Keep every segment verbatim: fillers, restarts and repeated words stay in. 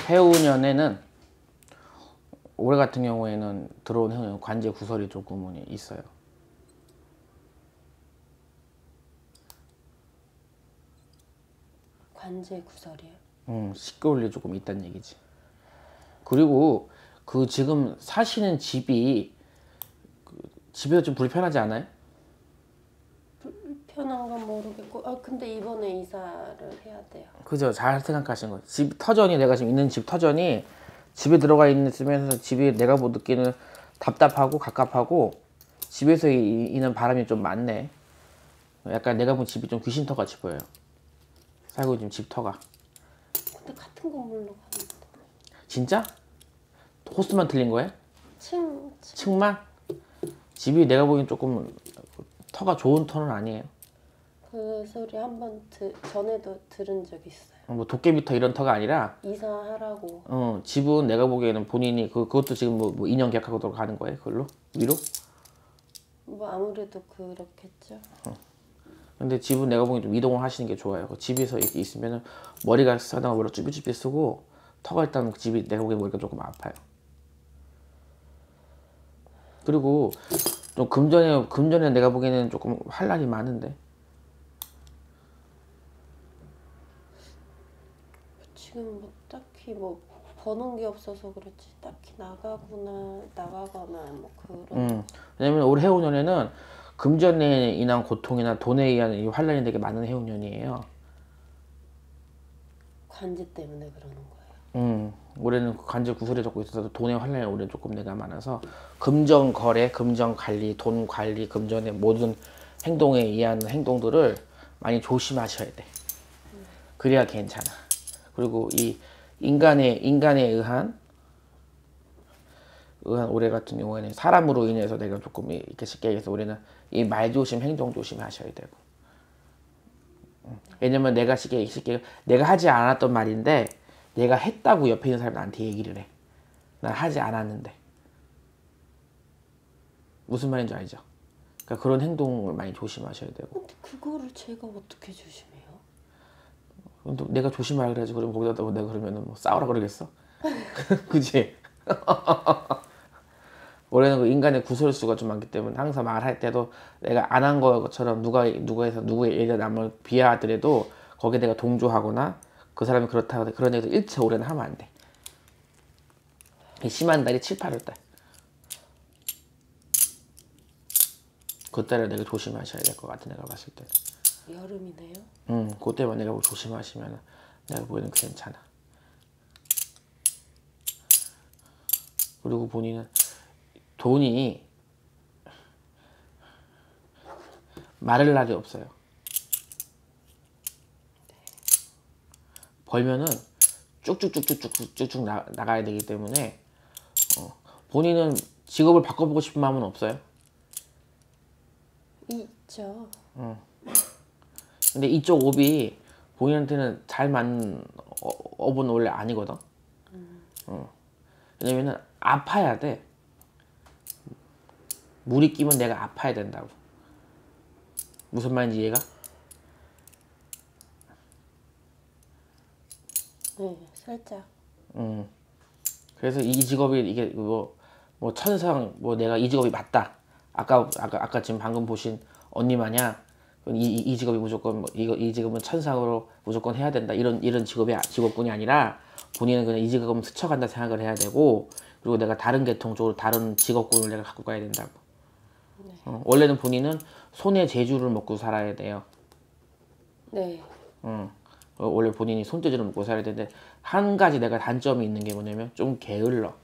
해운년에는 올해 같은 경우에는 들어온 해운년 관제 구설이 조금은 있어요. 관제 구설이요? 음, 시끄러울 일이 조금 있다는 얘기지. 그리고 그 지금 사시는 집이 그 집에서 좀 불편하지 않아요? 불편한 건 모르겠고, 아 근데 이번에 이사를 해야 돼요. 그죠? 잘 생각하신 거예요. 집 터전이 내가 지금 있는 집 터전이 집에 들어가 있으면서 집이 내가 뭐 느끼는 답답하고 갑갑하고 집에서 이, 이는 바람이 좀 많네. 약간 내가 본 집이 좀 귀신터 같이 보여요. 살고 있는 집터가. 근데 같은 건물로 가는데. 진짜? 호수만 틀린 거야? 층, 층. 층만? 집이 내가 보기엔 조금 터가 좋은 터는 아니에요. 그 소리 한번 전에도 들은 적 있어요. 뭐 도깨비터 이런 터가 아니라 이사하라고. 어 집은 내가 보기에는 본인이 그 그것도 지금 뭐, 뭐 이 년 계약하고 가는 거예요 그걸로 위로? 뭐 아무래도 그렇겠죠. 어. 근데 집은 내가 보기엔 좀 이동을 하시는 게 좋아요. 그 집에서 이렇게 있으면은 머리가 싸다가 머리가 쭈삣쭈삣 쓰고 터가 일단 그 집이 내가 보기엔 머리가 조금 아파요. 그리고 좀 금전에 금전에 내가 보기에는 조금 환란이 많은데. 지금 뭐 딱히 뭐 버는 게 없어서 그렇지 딱히 나가거나 나가거나 뭐 그런. 음, 왜냐면 올 해운년에는 금전에 인한 고통이나 돈에 의한 이 환란이 되게 많은 해운년이에요. 관제 때문에 그러는 거예요. 음, 올해는 관제 구설이 적고 있어서 돈의 환란이 올해 조금 내가 많아서 금전 거래, 금전 관리, 돈 관리, 금전의 모든 행동에 의한 행동들을 많이 조심하셔야 돼. 그래야 괜찮아. 그리고 이 인간의 인간에 의한 의한 올해 같은 경우에는 사람으로 인해서 내가 조금 이렇게 쉽게 얘기해서 올해는 이 말조심, 행동조심 하셔야 되고. 왜냐면 내가 쉽게 쉽게 내가 하지 않았던 말인데 내가 했다고 옆에 있는 사람이 나한테 얘기를 해. 난 하지 않았는데. 무슨 말인지 알죠? 그러니까 그런 행동을 많이 조심하셔야 되고. 근데 그거를 제가 어떻게 조심해요? 근데 내가 조심하라 그래야지. 그러면 거기다 내가 그러면은 뭐 싸우라 그러겠어? 그치? 원래는 그 인간의 구설수가 좀 많기 때문에 항상 말할 때도 내가 안 한 것처럼 누가 누가 해서 누구의 예를 남을 비하하더라도 거기에 내가 동조하거나 그 사람이 그렇다 그런 얘기도 일체 올해는 하면 안 돼. 심한 날이 칠, 팔월 달. 그때를 내가 조심하셔야 될 것 같아 내가 봤을 때. 여름이네요. 응, 그때만 내가 조심하시면 내가 보기에는 괜찮아. 그리고 본인은 돈이 마를 날이 없어요. 벌면은 쭉쭉쭉쭉쭉쭉쭉 나, 나가야 되기 때문에 어, 본인은 직업을 바꿔보고 싶은 마음은 없어요? 있죠. 응. 근데 이쪽 업이 본인한테는 잘 맞는 어, 업은 원래 아니거든. 음. 어. 왜냐면은 아파야 돼. 물이 끼면 내가 아파야 된다고. 무슨 말인지 이해가? 네, 살짝. 음. 그래서 이 직업이 이게 뭐, 뭐 천상 뭐 내가 이 직업이 맞다. 아까 아까 아까 지금 방금 보신 언니 마냥 이, 이, 이 직업이 무조건 뭐 이거 이 직업은 천상으로 무조건 해야 된다. 이런 이런 직업이 직업군이 아니라 본인은 그냥 이 직업은 스쳐간다 생각을 해야 되고 그리고 내가 다른 계통 쪽으로 다른 직업군을 내가 갖고 가야 된다고. 네. 어, 원래는 본인은 손의 재주를 먹고 살아야 돼요. 네. 어, 어, 원래 본인이 손재주를 먹고 살아야 되는데 한 가지 내가 단점이 있는 게 뭐냐면 좀 게을러.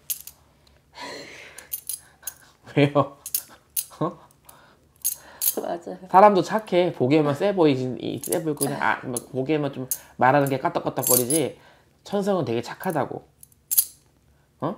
왜요? 어? 맞아요. 사람도 착해. 보기에만 세 보이지, 세 보이고 그냥 아, 막 보기에만 좀 말하는 게 까딱까딱거리지. 천성은 되게 착하다고. 어?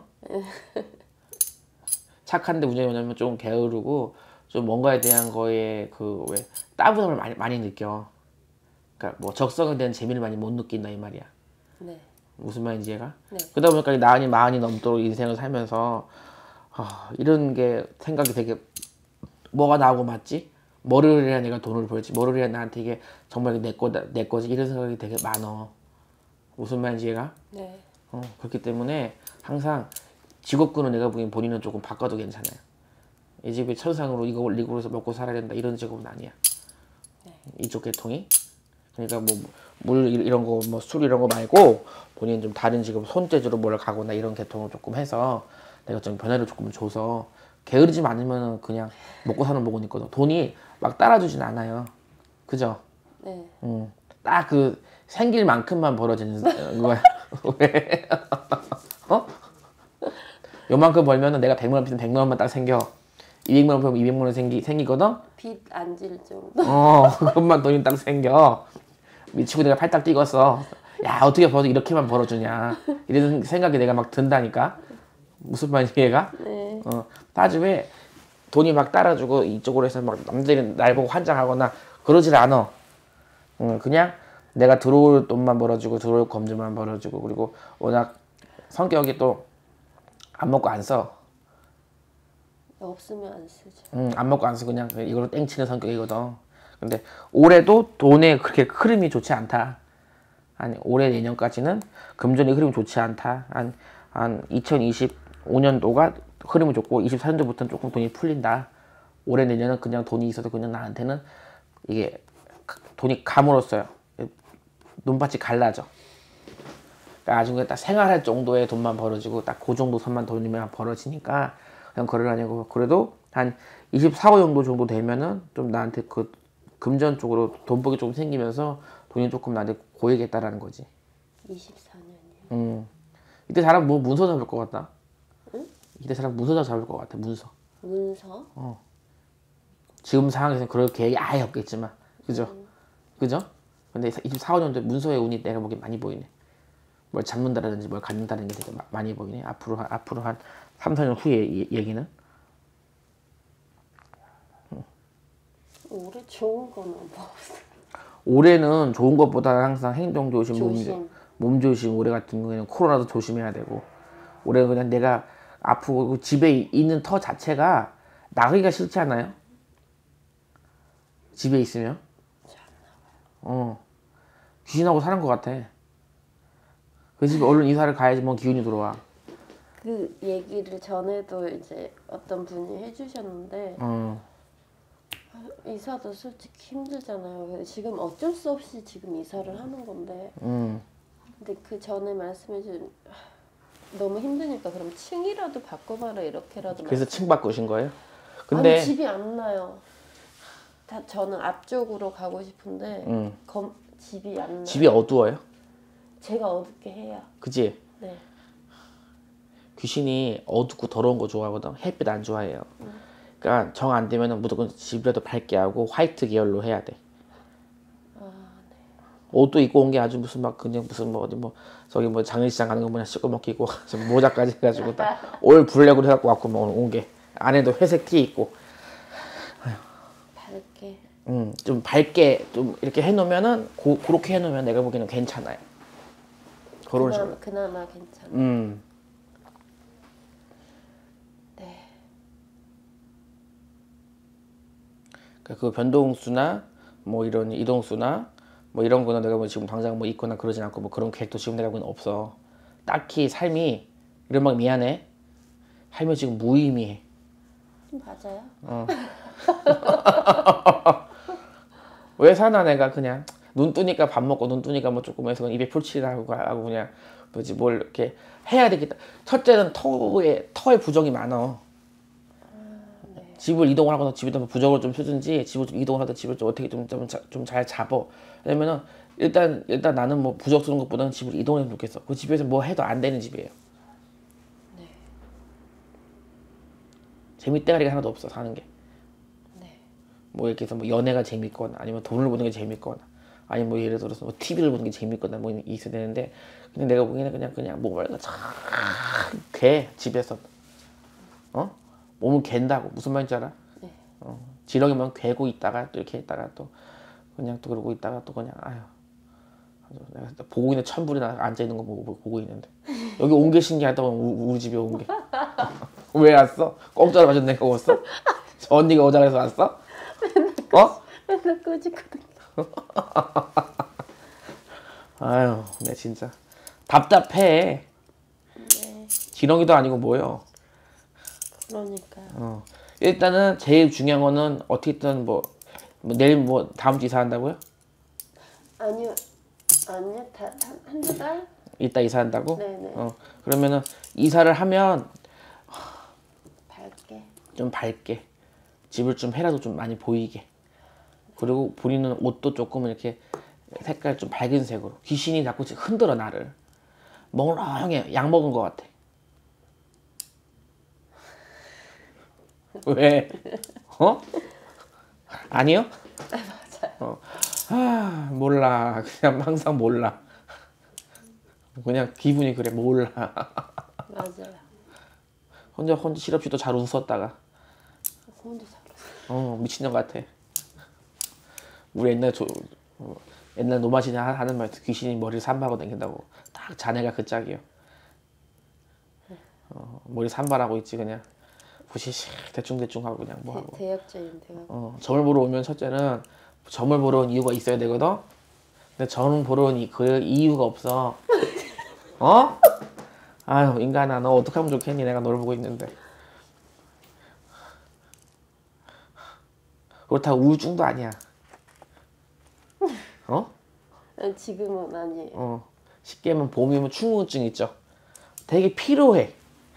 착한데 문제가 뭐냐면 좀 게으르고 좀 뭔가에 대한 거에 그 왜 따분함을 많이 많이 느껴. 그러니까 뭐 적성에 대한 재미를 많이 못 느낀다 이 말이야. 네. 무슨 말인지 얘가? 네. 그러다 보니까 나이 마흔이 넘도록 인생을 살면서 아, 이런 게 생각이 되게 뭐가 나오고 맞지? 뭐를 해야 내가 돈을 벌지? 뭐를 해야 나한테 이게 정말 내 거다 내 거지? 이런 생각이 되게 많어. 무슨 말인지 얘가? 네. 어, 그렇기 때문에 항상 직업군은 내가 보기엔 본인은 조금 바꿔도 괜찮아요. 이 집이 천상으로 이거 올리고 해서 먹고 살아야 된다 이런 직업은 아니야. 네. 이쪽 계통이. 그러니까 뭐 물 이런 거 뭐 술 이런 거 말고 본인 좀 다른 직업 손재주로 뭘 가거나 이런 계통을 조금 해서 내가 좀 변화를 조금 줘서 게으르지 않으면 그냥 먹고 사는 복은 있거든. 돈이 막 따라주진 않아요. 그죠? 네. 음, 딱 그 생길 만큼만 벌어지는 거야. 왜? 어? 요만큼 벌면은 내가 백만 원 빌면 백만 원만 딱 생겨. 이백만 원 벌면 이백만 원 생기, 생기거든? 빚 안 질 정도. 어, 그것만 돈이 딱 생겨. 미치고 내가 팔딱 뛰었어. 야, 어떻게 벌어 이렇게만 벌어주냐. 이런 생각이 내가 막 든다니까. 무슨 말인지 이해가? 네. 어, 따지면 돈이 막 따라주고 이쪽으로 해서 막 남들이 날 보고 환장하거나 그러질 않아. 응, 그냥 내가 들어올 돈만 벌어주고 들어올 검증만 벌어주고 그리고 워낙 성격이 또 안 먹고 안 써. 없으면 안 쓰죠. 응, 안 먹고 안 써. 그냥 이걸로 땡치는 성격이거든. 근데 올해도 돈의 그렇게 흐름이 좋지 않다. 아니 올해 내년까지는 금전의 흐름이 좋지 않다. 한, 한 이천이십오 년도가 흐름이 좋고 이십사 년도부터는 조금 돈이 풀린다. 올해 내년은 그냥 돈이 있어도 그냥 나한테는 이게 돈이 감으로써요. 눈밭이 갈라져. 그러니까 나중에 딱 생활할 정도의 돈만 벌어지고 딱 그 정도 선만 돈이면 벌어지니까 그냥 그러려고 그래도 한 이십사, 오 정도 정도 되면은 좀 나한테 그 금전 쪽으로 돈복이 좀 생기면서 돈이 조금 나한테 고이겠다라는 거지. 이십사 년이요. 음. 이때 사람 뭐 문서 잡을 것 같다. 응? 이때 사람 문서 잡을 것 같아. 문서. 문서? 지금 상황에서는 그럴 계획이 아예 없겠지만, 그죠? 음. 그죠? 근데 이십사, 오 년도에 문서의 운이 내가 보기엔 많이 보이네. 뭘 잡는다든지 뭘 갖는다는 게 되게 마- 많이 보이네. 앞으로 한, 앞으로 한 삼, 사 년 후의 이- 얘기는. 올해 좋은 거는 뭐 없어요. 올해는 좋은 것보다는 항상 행동 조심, 몸, 조심. 몸 조심. 올해 같은 경우에는 코로나도 조심해야 되고. 올해 그냥 내가 아프고 집에 있는 터 자체가 나가기가 싫지 않아요? 집에 있으면? 어. 귀신하고 사는 것 같아. 그 집에 얼른 이사를 가야지 뭐 기운이 들어와. 그 얘기를 전에도 이제 어떤 분이 해주셨는데 어. 이사도 솔직히 힘들잖아요. 근데 지금 어쩔 수 없이 지금 이사를 하는 건데 음. 근데 그 전에 말씀해준 너무 힘드니까 그럼 층이라도 바꿔봐라 이렇게라도 그래서 말씀- 층 바꾸신 거예요? 아니 근데 집이 안 나요. 다 저는 앞쪽으로 가고 싶은데 음. 검, 집이 안 나요. 집이 어두워요? 제가 어둡게 해야. 그지? 네. 귀신이 어둡고 더러운 거 좋아하거든. 햇빛 안 좋아해요. 그러니까 정 안 되면은 무조건 집이라도 밝게 하고 화이트 계열로 해야 돼. 아, 네. 옷도 입고 온 게 아주 무슨 막 그냥 무슨 뭐 어디 뭐 저기 뭐 장례식장 가는 거 그냥 시꺼멓게 입고 모자까지 해가지고 딱 올 블랙으로 해갖고 왔고 뭐 온 게 안에도 회색 티 입고 밝게. 음, 좀 밝게 좀 이렇게 해놓으면은 고, 그렇게 해놓으면 내가 보기에는 괜찮아요. 그런 식으로. 그나마, 그나마 괜찮아. 음. 네. 그러니까 그 변동수나 뭐 이런 이동수나 뭐 이런 거는 내가 뭐 지금 당장 뭐 있거나 그러진 않고 뭐 그런 계획도 지금 내가 보기엔 없어. 딱히 삶이 이런 막 미안해. 삶이 지금 무의미해. 맞아요. 어. 왜 사나 내가 그냥 눈 뜨니까 밥 먹고 눈 뜨니까 뭐 조금 해서 입에 풀칠하고 하고 그냥 뭐지 뭘 이렇게 해야 되겠다. 첫째는 터에 터에 부정이 많어. 네. 집을 이동을 하거나 집에다 뭐 부적을 좀 쓰든지 집을 좀 이동을 하든 집을 좀 어떻게 좀좀 잘 잡어. 왜냐면은 일단 일단 나는 뭐 부적 쓰는 것보다는 집을 이동했으면 좋겠어. 그 집에서 뭐 해도 안 되는 집이에요. 네. 재밌대가리가 하나도 없어 사는 게. 네. 뭐 이렇게 해서 뭐 연애가 재밌거나 아니면 돈을 버는 게 재밌거나 아니면 뭐 예를 들어서 뭐 티비를 보는 게 재밌거나 뭐 있어야 되는데 그냥 내가 보기에는 그냥 그냥 뭐가 참개 집에서 어 몸은 갠다고 무슨 말인지 알아? 네. 어, 지렁이면 괴고 있다가 또 이렇게 있다가 또 그냥 또 그러고 있다가 또 그냥 아유 아주 내가 보고 있는 천불이 나 앉아 있는 거 보고 보고 있는데 여기 온 게 신기하다 우리 집에 온 게 왜 왔어? 공짜로 마셨 내가 왔어? 저 언니가 오자고 해서 왔어? 어? 맨날 꾸짖거든요. 아유, 내 진짜 답답해. 지렁이도 아니고 뭐요. 그러니까요. 어. 일단은 제일 중요한 거는 어떻게든 뭐, 뭐 내일 뭐 다음 주 이사한다고요? 아니요, 아니요, 다, 한, 한두 달? 이따 이사한다고? 네네. 어. 그러면은 이사를 하면 밝게. 좀 밝게 집을 좀 해라도 좀 많이 보이게. 그리고 본인은 옷도 조금 이렇게 색깔 좀 밝은 색으로. 귀신이 자꾸 흔들어 나를. 멍청해. 약 먹은 것 같아. 왜? 어? 아니요? 맞아요. 어. 아, 몰라. 그냥 항상 몰라. 그냥 기분이 그래. 몰라. 맞아요. 혼자 혼자 실없이 또 잘 웃었다가 혼자 살아. 어 미친년 같아. 우리 옛날 조, 어, 옛날 노마신이 하- 하는 말 귀신이 머리를 산발하고 다닌다고. 딱 자네가 그 짝이요. 어, 머리 산발하고 있지 그냥. 부시시 대충 대충 하고 그냥 뭐 하고. 대, 대역죄인 대역. 어, 점을 보러 오면 첫째는 점을 보러 온 이유가 있어야 되거든. 근데 점을 보러 온 이, 그 이유가 없어. 어? 아유 인간아 너 어떻게 하면 좋겠니? 내가 너를 보고 있는데. 그렇다고 우울증도 아니야. 어? 아니, 지금은 아니에요. 어. 쉽게 하면 봄이면 충곤증 있죠. 되게 피로해.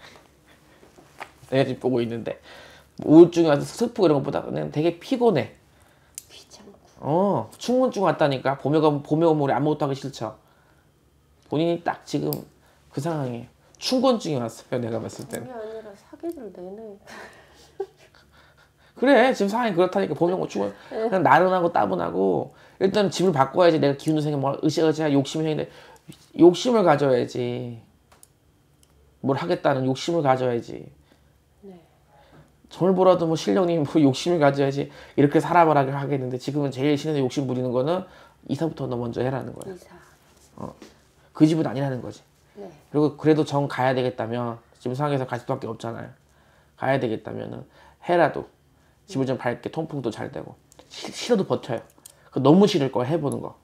내가 지금 보고 있는데 우울증이 와서 슬프고 이런 것보다는 되게 피곤해. 귀찮고. 어, 충곤증 왔다니까. 봄에 가면 봄에 오면 우리 아무것도 하기 싫죠. 본인이 딱 지금 그 상황에 충곤증이 왔어요. 내가 봤을 때는. 그게 아니라 사계절 내내. 그래 지금 상황이 그렇다니까. 봄에 오면 충곤 그냥 나른하고 따분하고. 일단 집을 바꿔야지. 내가 기운도 생겨 뭐 으쌰으쌰 욕심이 생기는데 욕심을 가져야지. 뭘 하겠다는 욕심을 가져야지. 네. 점을 보라도 뭐 신령님 뭐 욕심을 가져야지 이렇게 살아보라 하겠는데 지금은 제일 신의 욕심 부리는 거는 이사부터 너 먼저 해라는 거야. 이사. 그 집은 아니라는 거지. 네. 그리고 그래도 정 가야 되겠다면 지금 상황에서 갈 수밖에 없잖아요. 가야 되겠다면은 해라도 집을 좀 밝게 통풍도 잘 되고 시, 싫어도 버텨요. 그 너무 싫을 거 해보는 거.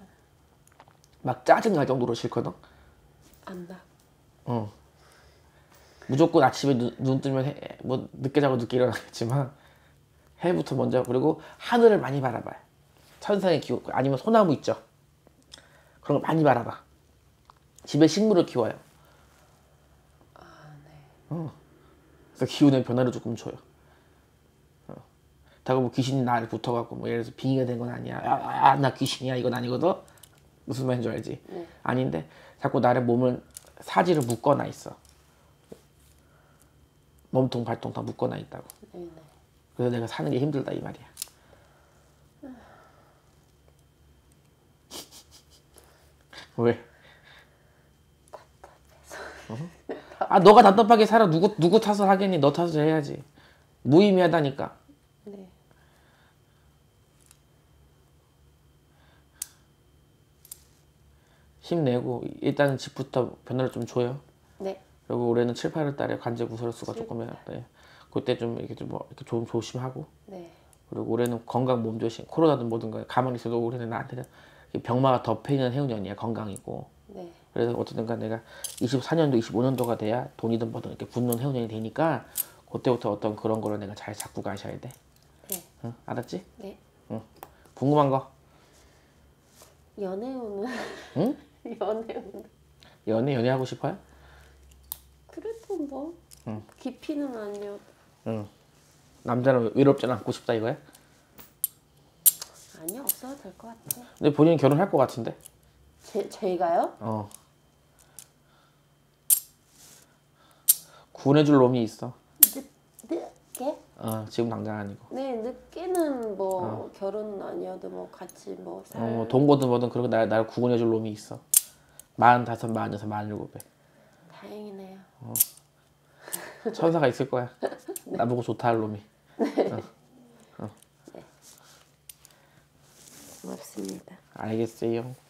막 짜증 날 정도로 싫거든. 안 나. 어. 무조건 아침에 눈, 눈 뜨면 해, 뭐 늦게 자고 늦게 일어나겠지만 해부터 먼저. 그리고 하늘을 많이 바라봐요. 천상의 기후 아니면 소나무 있죠. 그런 거 많이 바라봐. 집에 식물을 키워요. 아, 네. 어. 그래서 기운의 변화를 조금 줘요. 어. 다가 뭐 귀신이 나를 붙어갖고 뭐 예를 들어서 빙의가 된 건 아니야. 아, 아, 나 귀신이야 이건 아니거든. 무슨 말인지 알지? 네. 아닌데 자꾸 나를 몸을 사지를 묶어놔 있어. 몸통 발통 다 묶어놔 있다고. 네네. 그래서 내가 사는 게 힘들다 이 말이야. 왜? 어? 아 너가 답답하게 살아. 누구 누구 탓을 하겠니? 너 탓을 해야지. 무의미하다니까. 네. 힘내고 일단은 집부터 변화를 좀 줘요. 네. 그리고 올해는 칠, 팔월 달에 관제 구설수가 칠, 조금 해요. 네. 그때 좀 이렇게 좀 뭐 이렇게 좀 조심하고. 네. 그리고 올해는 건강 몸 조심. 코로나든 뭐든 간에 가만히 있어도 올해는 나한테는 병마가 덮여있는 해운년이야. 건강이고. 네. 그래서 어쨌든 간 내가 이십사 년도, 이십오 년도가 돼야 돈이든 뭐든 이렇게 붙는 해운년이 되니까 그때부터 어떤 그런 거를 내가 잘 잡고 가셔야 돼. 네. 응? 알았지? 네. 응. 궁금한 거? 연애운은 응? 연애운. 연애 연애하고 싶어요? 그래도 뭐 응. 깊이는 아니어도. 응. 남자는 외롭지 않고 싶다 이거야? 아니 없어도 될 것 같아. 근데 본인 결혼할 것 같은데? 제 제가요? 어. 구원해줄 놈이 있어. 늦 늦게? 어, 지금 당장 아니고. 네 늦게는 뭐 결혼은 아니어도 뭐 같이 뭐 살. 어, 동거든 뭐든 그러고 날, 날 구원해줄 놈이 있어. 마흔다섯, 마흔여섯, 마흔일곱에. 다행이네요. 천사가 있을 거야. 나보고 좋다 할 놈이. 고맙습니다. 알겠어요.